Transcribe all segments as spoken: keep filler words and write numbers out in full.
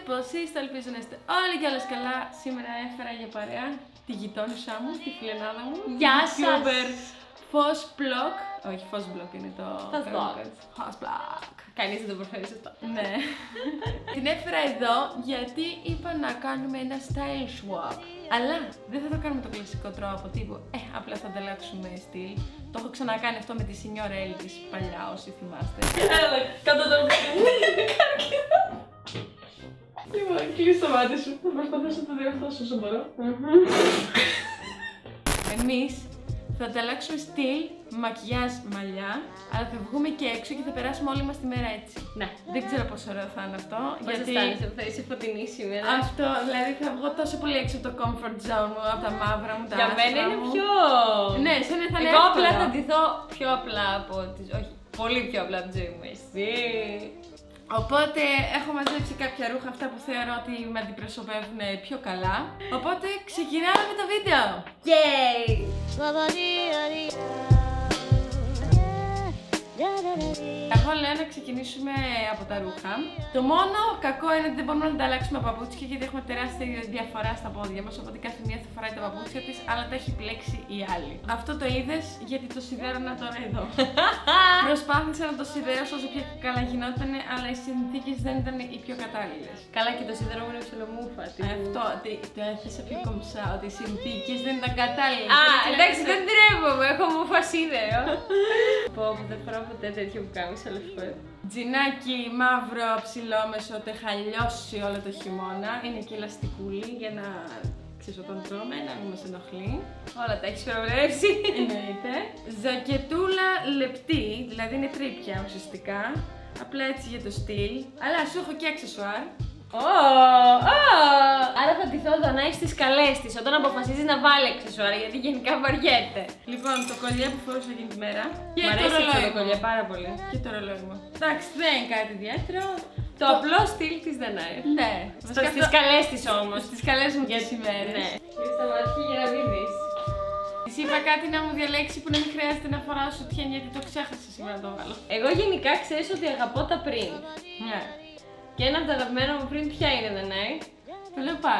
πως είστε, ελπίζω να είστε όλοι και όλες καλά. Σήμερα έφερα για παρέα τη γειτόνισσα μου, τη φιλενάδα μου. Γεια σας! Φως Block. Όχι, Φως Block είναι το... Φως Block. Φως Block. Κανείς δεν το προφέρει αυτό. Ναι. Την έφερα εδώ γιατί είπα να κάνουμε ένα style swap. Αλλά δεν θα το κάνουμε το κλασικό τρόπο τύπου. Ε, απλά θα ανταλλάξουμε στυλ. Το έχω ξανακάνει αυτό με τη Signora Elvis παλιά, όσοι θυμάστε. Έλα, κάτω το Λοιπόν, κλείς το μάτι σου. Θα προσπαθήσω να το διορθώσω όσο μπορώ. Εμείς θα ανταλλάξουμε στυλ, μακιγιάζ, μαλλιά, αλλά θα βγούμε και έξω και θα περάσουμε όλη μας τη μέρα έτσι. Ναι. Δεν ξέρω πόσο ωραίο θα είναι αυτό. Πώς γιατί... αισθάνεσαι που θα είσαι φωτεινή σήμερα. Αυτό, δηλαδή θα βγω τόσο πολύ έξω από το comfort zone μου, από τα μαύρα μου, τα άσπρα μου. Για μένα είναι πιο... Ναι, σαν θα είναι εγώ εύκολο. απλά θα ντυθώ πιο απλά από τη ζωή. Όχι, πολύ πιο απλά από τη ζωή μου. Εσύ. Οπότε έχω μαζέψει κάποια ρούχα, αυτά που θεωρώ ότι με αντιπροσωπεύουν πιο καλά. Οπότε ξεκινάμε με το βίντεο! Yay! Εγώ λέω να ξεκινήσουμε από τα ρούχα. Το μόνο κακό είναι ότι δεν μπορούμε να ανταλλάξουμε παπούτσια γιατί έχουμε τεράστια διαφορά στα πόδια μας. Οπότε κάθε μία θα φοράει τα παπούτσια της, αλλά τα έχει πλέξει η άλλη. Αυτό το είδες γιατί το σιδέρωνα τώρα εδώ. Προσπάθησα να το σιδερώσω όσο πιο καλά γινόταν, αλλά οι συνθήκες δεν ήταν οι πιο κατάλληλες. Καλά, και το σίδερο μου είναι ψιλομούφα. Αυτό, το έθεσα πιο κομψά, ότι οι συνθήκες δεν ήταν κατάλληλες. Α, εντάξει, δεν τρέπομαι, έχω μούφα σίδερο. Πω, δεν φοράω ποτέ τέτοιο που κάνεις όλες τις φορές. Τζινάκι μαύρο ψηλόμεσο, ότι θα λιώσει όλο το χειμώνα. Είναι και ελαστικούλι για να ξέρεις όταν τρώμε, να μην μας ενοχλεί. Όλα τα έχεις προβλέψει. Εννοείται. Ζακετούλα λεπτή, δηλαδή είναι τρίπια ουσιαστικά. Απλά έτσι για το στυλ. Αλλά σου έχω και αξεσουάρ. Oh, oh. Άρα θα ντυθώ εδώ να έχεις τις καλές της όταν αποφασίζεις να βάλει αξεσουάρ, γιατί γενικά βαριέται. Λοιπόν, το κολλιέ που φορούσα εκείνη τη μέρα. Και μ' αρέσει αυτό το κολλιέ πάρα πολύ. Και το ρολόι μου. Εντάξει, δεν είναι κάτι ιδιαίτερο. Το, το απλό στυλ της δεν είναι. Ναι. Στο, στις καλές της όμως. Στις καλές μου τις ημέρες. Ναι. Και στα μάτια για να μην δεις. Της είπα κάτι να μου διαλέξει που να μην χρειάζεται να φοράω σουτιέν γιατί το ξέχασα σήμερα να το βάλω. Εγώ γενικά ξέρεις ότι αγαπώ τα πριν. Ναι. Και ένα από τα αγαπημένα μου πριν ποια είναι, δεν είναι? Το λεοπάρ.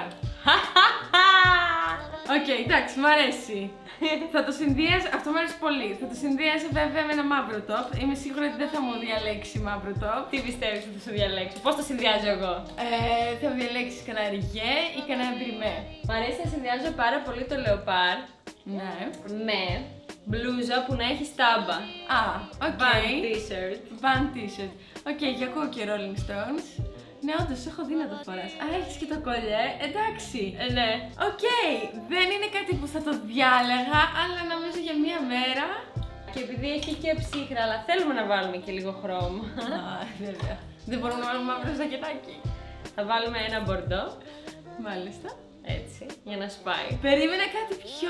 Οκ, εντάξει, μ' αρέσει. Θα το συνδύαζα, αυτό μου αρέσει πολύ. Θα το συνδύαζα βέβαια με ένα μαύρο top. Είμαι σίγουρη ότι δεν θα μου διαλέξει μαύρο top. Τι πιστεύεις ότι θα σου διαλέξω? Πώς το συνδυάζω εγώ? Ε, θα μου διαλέξει κανένα ριγέ ή κανένα μπριμέ. Μ' αρέσει να συνδυάζω πάρα πολύ το λεοπάρ. Ναι. Με μπλούζα που να έχει στάμπα. Α, οκ. Van t-shirt. Van t-shirt. Οκ, για ακούω και Rolling Stones. Ναι, όντως, έχω δει να το φοράς. Α, έχεις και το κολλιέ. Εντάξει. Ε, ναι. Οκ. Δεν είναι κάτι που θα το διάλεγα, αλλά νομίζω για μία μέρα. Και επειδή έχει και ψύχρα, αλλά θέλουμε να βάλουμε και λίγο χρώμα. Α, βέβαια. Δεν μπορούμε να βάλουμε μαύρο ζακετάκι. Θα βάλουμε ένα μπορντό. Μάλιστα. Έτσι, για να σπάει. Περίμενα κάτι πιο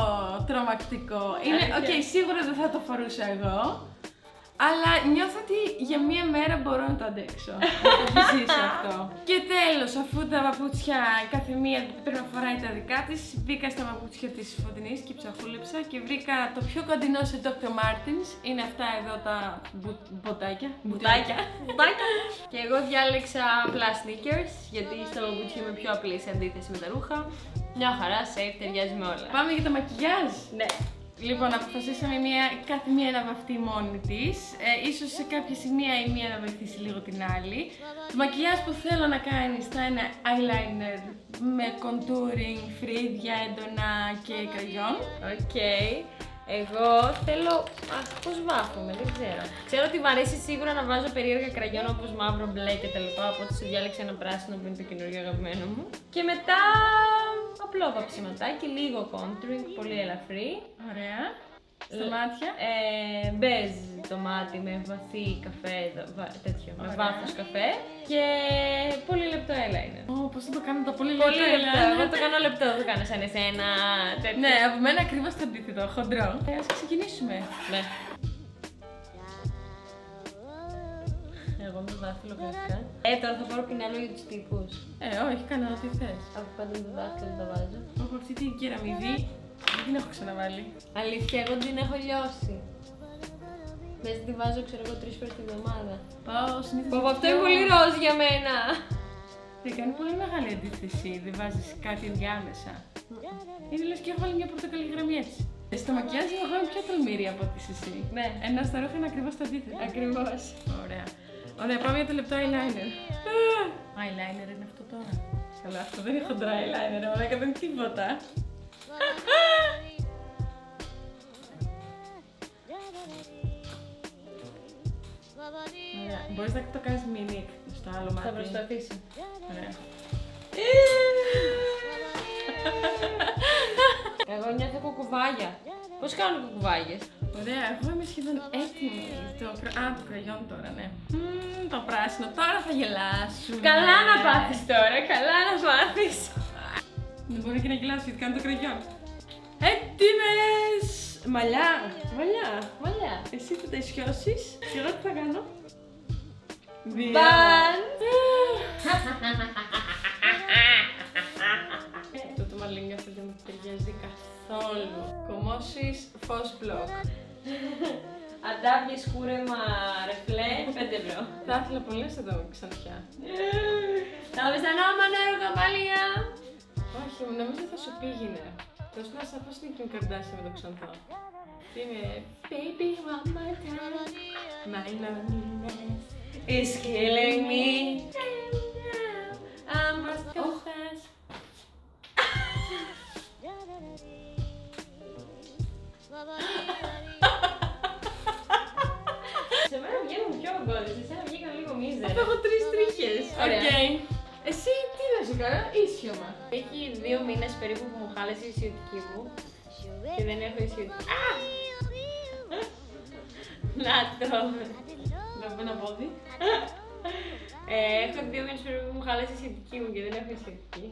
τρομακτικό. Είναι, οκ, okay, σίγουρα δεν θα το φορούσα εγώ. Αλλά νιώθω ότι για μία μέρα μπορώ να το αντέξω. Να το ζήσω αυτό. Και τέλος, αφού τα παπούτσια κάθε μία πρέπει να φοράει τα δικά της, μπήκα στα παπούτσια της Φωτεινής και ψαχούλεψα και βρήκα το πιο κοντινό σε ντόκτορ Martens. Είναι αυτά εδώ τα μπου, μποτάκια. Μπουτάκια. Μπουτάκια. Και εγώ διάλεξα απλά sneakers, γιατί στο παπούτσι είμαι πιο απλή σε αντίθεση με τα ρούχα. Μια χαρά, safe, ταιριάζει με όλα. Πάμε για το μακιγιάζ. Ναι. Λοιπόν, αποφασίσαμε μία, κάθε μία να βαφτεί μόνη της. Ε, ίσως σε κάποια σημεία η μία να βοηθήσει λίγο την άλλη. Το μακιγιάζ που θέλω να κάνεις θα είναι eyeliner με contouring, φρύδια έντονα και κραγιόν. Οκ. Okay. Εγώ θέλω... Αχ, πώς βάφομαι, δεν ξέρω. Ξέρω ότι μου αρέσει σίγουρα να βάζω περίεργα κραγιόν όπως μαύρο, μπλε και τα λοιπά, οπότε σου διάλεξα ένα πράσινο που είναι το καινούργιο αγαπημένο μου. Και μετά... απλό βαψιματάκι, λίγο contouring, πολύ ελαφρύ. Ωραία. Στα μάτια. Ε, μπέζ το μάτι με βαθύ καφέ, βα, τέτοιο, με βάθος καφέ. Και πολύ λεπτό eyeliner. Ω, πώς θα το κάνω το πολύ, πολύ λεπτό λεπτό, eyeliner. εγώ το κάνω λεπτό, δεν το κάνω σαν εσένα τέτοιο. Ναι, από μένα ακριβώς το αντίθετο, χοντρό. Ε, ας ξεκινήσουμε. Ναι. Εγώ με δάχτυλο κανονικά. Ε, τώρα θα πάρω πινέλο για τους τύπους. Ε, όχι, κάνω ό,τι θες. Από πάντα με το δάχτυλο τα βάζω. Έχω αυτή την κεραμιδί, δεν την έχω ξαναβάλει. Αλήθεια, εγώ την έχω λιώσει. Μέσα τη βάζω, ξέρω εγώ, τρεις φορές την εβδομάδα. Πάω συνήθως. Πω, αυτό είναι πολύ ροζ για μένα. Δεν κάνει πολύ μεγάλη αντίθεση, δεν βάζεις κάτι ενδιάμεσα. Είναι λες και έχω βάλει μια πορτοκαλί γραμμή έτσι. Στο μακιάζ εγώ είμαι πιο τολμήρη από ό,τι εσύ. Ναι. Ενώ στα ρούχα είναι ακριβώς το αντίθετο. Ακριβώς. Ωραία. Ωραία, πάμε για το λεπτό eyeliner. Eyeliner είναι αυτό τώρα. Καλά, αυτό δεν είναι χοντρά eyeliner, αλλά δεν είναι τίποτα. Ωραία, μπορείς να το κάνεις mini στο άλλο μάτι. Θα προσπαθήσω. Ωραία. Εγώ νιώθω κουκουβάγια. Πώς κάνουν κουκουβάγες? Ωραία, εγώ είμαι σχεδόν έτοιμη. Το... Α, το κραγιόν τώρα, ναι. Μμμ, το πράσινο, τώρα θα γελάσουμε. Καλά να πάθεις τώρα, καλά να μάθεις. Δεν μπορεί και να γελάσω γιατί κάνω το κραγιόν. Έτοιμες! Μαλλιά, μαλλιά, Μαλλιά. εσύ θα τα ισιώσεις και εγώ τι θα κάνω? Μπαν! Αυτό το μαλλί νιώθω δεν μου ταιριάζει καθόλου. Κομμώσεις φως μπλοκ. Αντάβιες κούρεμα ρεφλέ, πέντε ευρώ. Θα ήθελα πολύ να σε δω ξανθιά. Τα αισθανόμαστε έργα μαλλιά. Όχι, νομίζω θα σου πήγαινε. Θέλω να σας αφήσω την Kim Kardashian με το ξανθό. Είναι baby one more time. My loneliness is killing me. I must confess. Σε μένα βγαίνουν πιο ογκώδες, σε σένα βγήκαν λίγο μίζερ. Αυτό έχω τρεις τρίχες. Ωραία. Okay. Εσύ τι να σου κάνω, ίσιωμα. Έχει δύο μήνες περίπου που μου χάλασε η ισιωτική μου και δεν έχω ισιωτική. Να το! Να πω ένα πόδι. Ε, έχω δύο μήνες περίπου που μου χάλασε η ισιωτική μου και δεν έχω ισιωτική.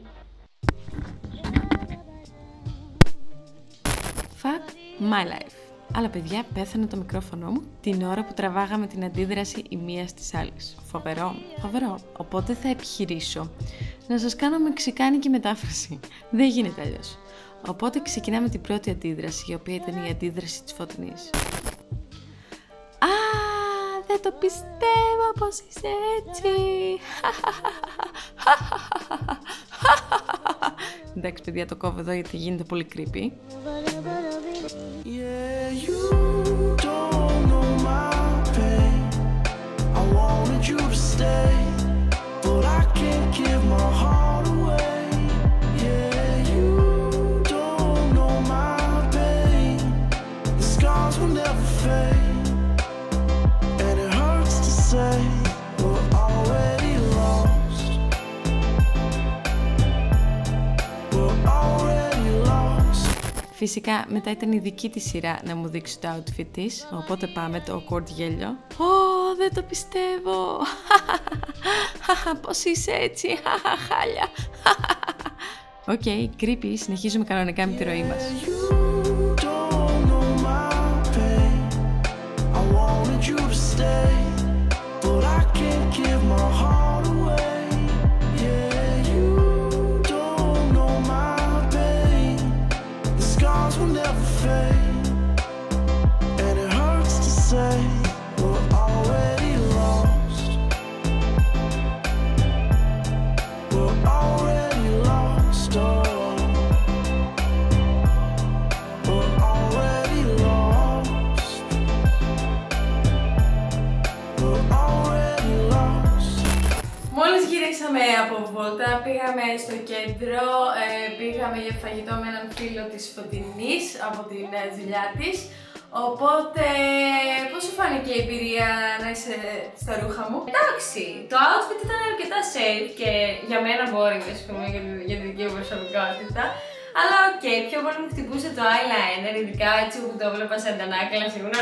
Fuck my life. Αλλά παιδιά, πέθανε το μικρόφωνο μου την ώρα που τραβάγαμε την αντίδραση η μία της άλλης. Φοβερό, φοβερό. Οπότε θα επιχειρήσω να σας κάνω μεξικάνικη μετάφραση. Δεν γίνεται αλλιώς. Οπότε ξεκινάμε την πρώτη αντίδραση, η οποία ήταν η αντίδραση της Φωτεινής. Α, δεν το πιστεύω πως είσαι έτσι. Εντάξει παιδιά, το κόβω εδώ γιατί γίνεται πολύ creepy. Yeah, you don't know my pain. I wanted you to stay, but I can't give my heart away. Yeah, you don't know my pain. The scars will never fade, and it hurts to say we're already lost. We're already lost. Φυσικά μετά ήταν η δική της σειρά να μου δείξει το outfit της, οπότε πάμε το awkward γέλιο. Ω, δεν το πιστεύω. Πώς είσαι έτσι, χάλια. Οκ, creepy, συνεχίζουμε κανονικά με τη ροή μας. You don't know my pain. I wanted you to stay, but I can't give my heart away. Yeah, you don't know my pain. The scars will never fade, and it hurts to say we're already lost. We're already lost. Oh. Μόλις γυρίσαμε από βόλτα, πήγαμε στο κέντρο, ε, πήγαμε για φαγητό με έναν φίλο της Φωτεινής από την ε, δουλειά της. Οπότε, πώς σου φάνηκε η εμπειρία να είσαι στα ρούχα μου? Εντάξει, το outfit ήταν αρκετά safe και για μένα boring, ας πούμε, για τη, για τη δική μου προσωπικότητα. Αλλά οκ, okay, πιο πολύ μου χτυπούσε το eyeliner, ειδικά έτσι που το έβλεπα σε αντανάκλα, ήμουνα...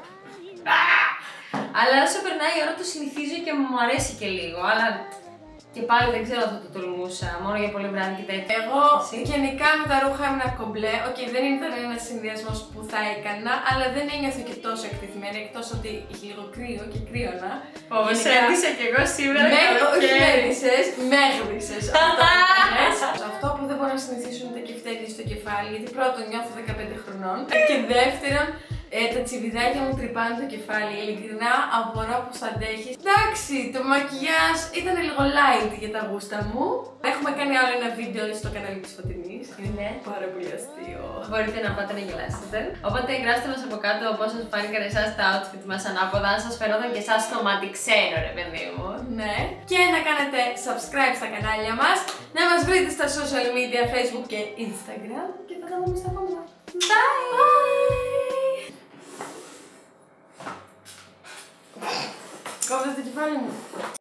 Αλλά όσο περνάει η ώρα το συνηθίζω και μου αρέσει και λίγο, αλλά και πάλι δεν ξέρω αν θα το τολμούσα, μόνο για πολύ βράδυ και τέτοια. Εγώ γενικά με τα ρούχα ήμουν κομπλέ. Οκ, okay, δεν ήταν ένας συνδυασμός που θα έκανα, αλλά δεν ένιωθα και τόσο εκτεθειμένη, εκτός ότι είχε λίγο κρύο και κρύωνα. Ω, σε έδισα κι εγώ σήμερα. Με έδισες, με έδισες. Αυτό που δεν μπορώ να συνηθίσουν τα κεφτέκια στο κεφάλι, γιατί πρώτον νιώθω δεκαπέντε χρονών και δεύτερον Ε, τα τσιβιδάκια μου τρυπάνε το κεφάλι. Ειλικρινά απορώ πως θα αντέχεις. Εντάξει, το μακιγιάζ ήταν λίγο light για τα γούστα μου. Έχουμε κάνει άλλο ένα βίντεο στο κανάλι της Φωτεινής. Είναι πάρα πολύ αστείο. Μπορείτε να πάτε να γελάσετε. Οπότε γράψτε μας από κάτω πώς σας φάνηκαν εσάς τα outfit μας ανάποδα. Αν σας φαινόταν και εσάς στο μάτι, ξέρω ρε παιδί μου. Ναι. Και να κάνετε subscribe στα κανάλια μας. Να μας βρείτε στα social media, Facebook και Instagram. Και θα τα πούμε στα επόμενα. Bye! Κόβετε το κεφάλι μου.